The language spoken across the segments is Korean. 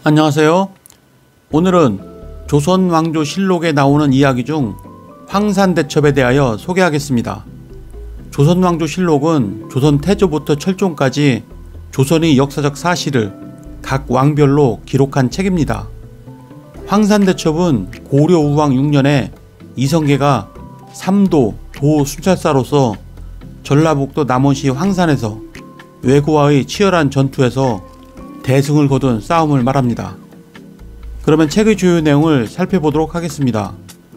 안녕하세요. 오늘은 조선왕조실록에 나오는 이야기 중 황산대첩에 대하여 소개하겠습니다. 조선왕조실록은 조선 태조부터 철종까지 조선의 역사적 사실을 각 왕별로 기록한 책입니다. 황산대첩은 고려 우왕 6년에 이성계가 삼도 도 순찰사로서 전라북도 남원시 황산에서 왜구와의 치열한 전투에서 대승을 거둔 싸움을 말합니다. 그러면 책의 주요 내용을 살펴보도록 하겠습니다.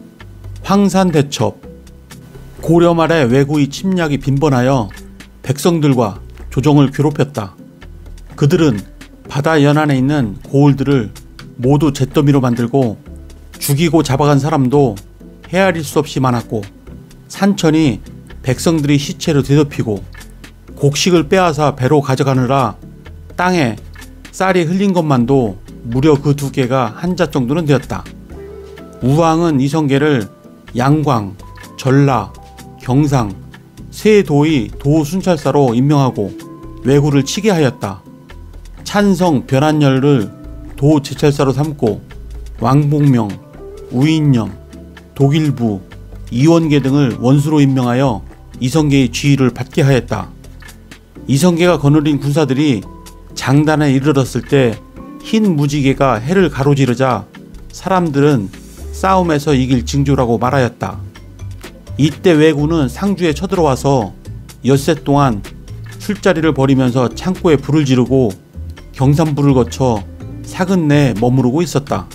황산대첩. 고려 말에 왜구의 침략이 빈번하여 백성들과 조정을 괴롭혔다. 그들은 바다 연안에 있는 고을들을 모두 잿더미로 만들고 죽이고 잡아간 사람도 헤아릴 수 없이 많았고, 산천이 백성들의 시체를 뒤덮이고 곡식을 빼앗아 배로 가져가느라 땅에 쌀이 흘린 것만도 무려 그 두께가 한자 정도는 되었다. 우왕은 이성계를 양광, 전라, 경상, 세 도의 도순찰사로 임명하고 왜구를 치게 하였다. 찬성, 변한열을 도제찰사로 삼고 왕복명, 우인념, 독일부, 이원계 등을 원수로 임명하여 이성계의 지휘를 받게 하였다. 이성계가 거느린 군사들이 장단에 이르렀을 때 흰 무지개가 해를 가로지르자 사람들은 싸움에서 이길 징조라고 말하였다. 이때 왜구는 상주에 쳐들어와서 엿새 동안 술자리를 벌이면서 창고에 불을 지르고 경산부를 거쳐 사근 내에 머무르고 있었다.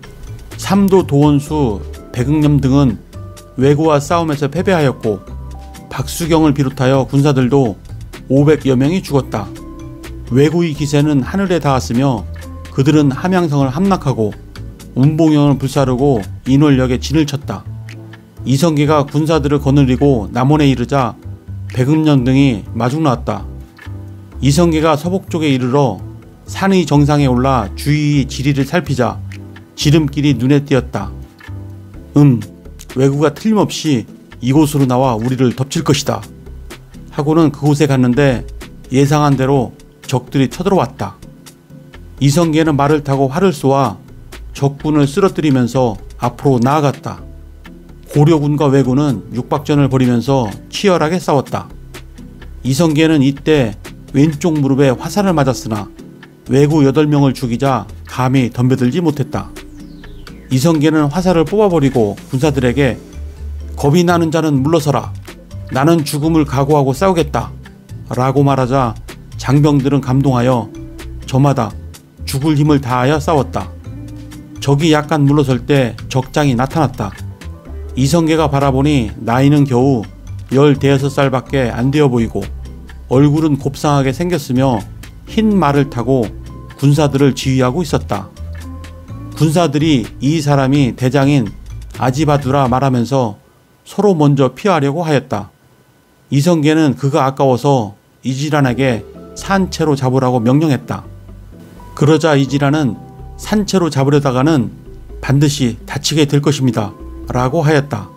삼도 도원수, 백응념 등은 왜구와 싸움에서 패배하였고 박수경을 비롯하여 군사들도 500여 명이 죽었다. 왜구의 기세는 하늘에 닿았으며 그들은 함양성을 함락하고 운봉영을 불사르고 인월역에 진을 쳤다. 이성계가 군사들을 거느리고 남원에 이르자 백응년 등이 마중 나왔다. 이성계가 서북 쪽에 이르러 산의 정상에 올라 주위의 지리를 살피자 지름길이 눈에 띄었다. 왜구가 틀림없이 이곳으로 나와 우리를 덮칠 것이다 하고는 그곳에 갔는데 예상한 대로 적들이 쳐들어왔다. 이성계는 말을 타고 활을 쏘아 적군을 쓰러뜨리면서 앞으로 나아갔다. 고려군과 왜구는 육박전을 벌이면서 치열하게 싸웠다. 이성계는 이때 왼쪽 무릎에 화살을 맞았으나 왜구 8명을 죽이자 감히 덤벼들지 못했다. 이성계는 화살을 뽑아버리고 군사들에게 겁이 나는 자는 물러서라. 나는 죽음을 각오하고 싸우겠다 라고 말하자 장병들은 감동하여 저마다 죽을 힘을 다하여 싸웠다. 적이 약간 물러설 때 적장이 나타났다. 이성계가 바라보니 나이는 겨우 15살밖에 안 되어 보이고 얼굴은 곱상하게 생겼으며 흰 말을 타고 군사들을 지휘하고 있었다. 군사들이 이 사람이 대장인 아지바두라 말하면서 서로 먼저 피하려고 하였다. 이성계는 그가 아까워서 이지란에게 산채로 잡으라고 명령했다. 그러자 이지란은 산채로 잡으려다가는 반드시 다치게 될 것입니다 라고 하였다.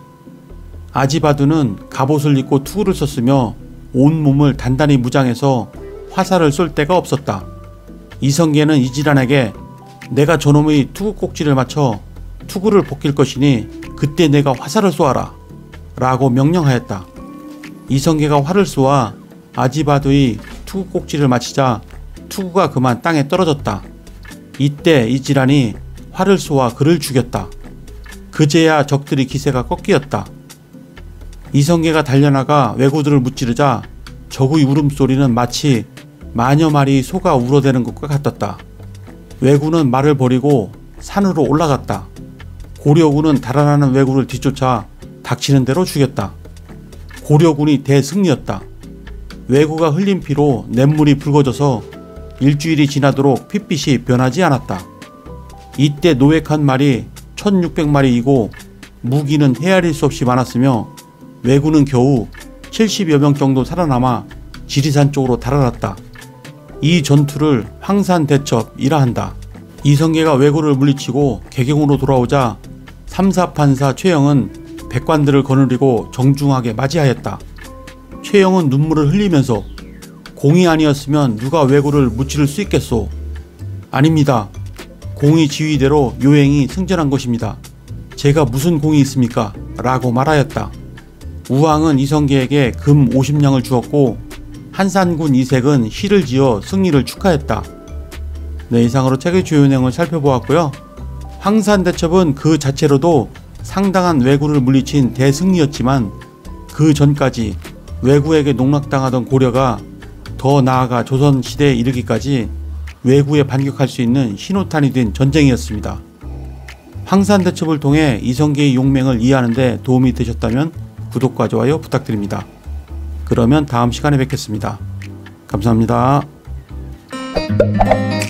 아지바두는 갑옷을 입고 투구를 썼으며 온몸을 단단히 무장해서 화살을 쏠 데가 없었다. 이성계는 이지란에게 내가 저놈의 투구 꼭지를 맞춰 투구를 벗길 것이니 그때 내가 화살을 쏘아라 라고 명령하였다. 이성계가 활을 쏘아 아지바두의 투구 꼭지를 맞히자 투구가 그만 땅에 떨어졌다. 이때 이지란이 활을 쏘아 그를 죽였다. 그제야 적들의 기세가 꺾이었다. 이성계가 달려나가 왜구들을 무찌르자 적의 울음소리는 마치 만여 마리의 소가 울어대는 것과 같았다. 왜구는 말을 버리고 산으로 올라갔다. 고려군은 달아나는 왜구를 뒤쫓아 닥치는 대로 죽였다. 고려군이 대승리였다. 왜구가 흘린 피로 냇물이 붉어져서 일주일이 지나도록 핏빛이 변하지 않았다. 이때 노획한 말이 1600마리이고 무기는 헤아릴 수 없이 많았으며 왜구는 겨우 70여 명 정도 살아남아 지리산 쪽으로 달아났다. 이 전투를 황산대첩이라 한다. 이성계가 왜구를 물리치고 개경으로 돌아오자 삼사판사 최영은 백관들을 거느리고 정중하게 맞이하였다. 최영은 눈물을 흘리면서 공이 아니었으면 누가 왜구를 무찌를 수 있겠소? 아닙니다. 공의 지휘대로 요행이 승전한 것입니다. 제가 무슨 공이 있습니까? 라고 말하였다. 우왕은 이성계에게 금 50냥을 주었고 한산군 이색은 시를 지어 승리를 축하했다. 네, 이상으로 책의 주요 내용을 살펴보았고요. 황산대첩은 그 자체로도 상당한 왜구를 물리친 대승리였지만 그 전까지 왜구에게 농락당하던 고려가 더 나아가 조선시대에 이르기까지 왜구에 반격할 수 있는 신호탄이 된 전쟁이었습니다. 황산대첩을 통해 이성계의 용맹을 이해하는 데 도움이 되셨다면 구독과 좋아요 부탁드립니다. 그러면 다음 시간에 뵙겠습니다. 감사합니다.